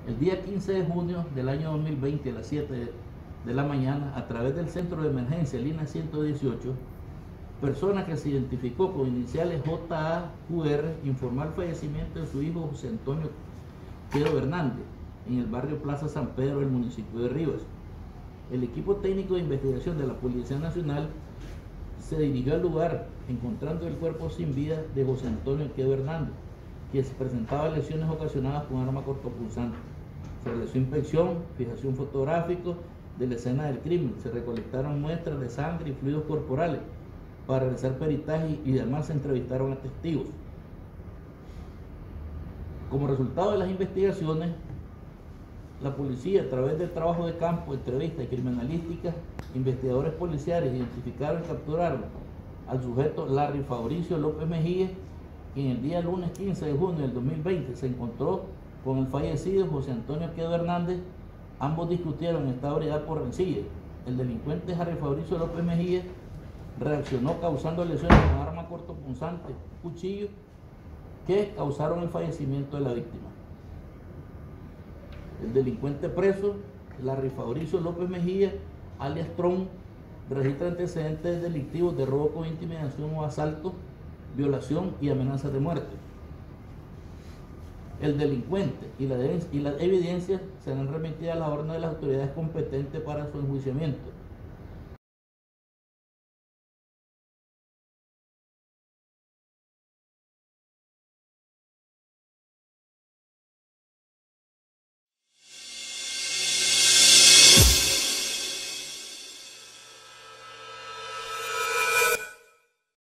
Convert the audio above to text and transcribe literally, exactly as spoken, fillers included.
El día quince de junio del año dos mil veinte a las siete de la mañana, a través del centro de emergencia línea ciento dieciocho, persona que se identificó con iniciales J A Q R informó el fallecimiento de su hijo José Antonio Quedo Hernández en el barrio Plaza San Pedro del municipio de Rivas. El equipo técnico de investigación de la Policía Nacional se dirigió al lugar, encontrando el cuerpo sin vida de José Antonio Quedo Hernández, que se presentaba lesiones ocasionadas con arma cortopunzante. Se realizó inspección, fijación fotográfica de la escena del crimen, se recolectaron muestras de sangre y fluidos corporales para realizar peritaje y además se entrevistaron a testigos. Como resultado de las investigaciones, la policía, a través del trabajo de campo, entrevistas y criminalística, investigadores policiales identificaron y capturaron al sujeto Larry Fabricio López Mejía, quien el día lunes quince de junio del dos mil veinte se encontró con el fallecido José Antonio Quedo Hernández. Ambos discutieron en estado de ebriedad por rencilla. El delincuente Larry Fabricio López Mejía reaccionó causando lesiones con arma cortopunzante, cuchillo, que causaron el fallecimiento de la víctima. El delincuente preso, Larry Fabricio López Mejía, alias Tron, registra antecedentes delictivos de robo con intimidación o asalto, violación y amenazas de muerte. El delincuente y las y la evidencias serán remitidas a la orden de las autoridades competentes para su enjuiciamiento.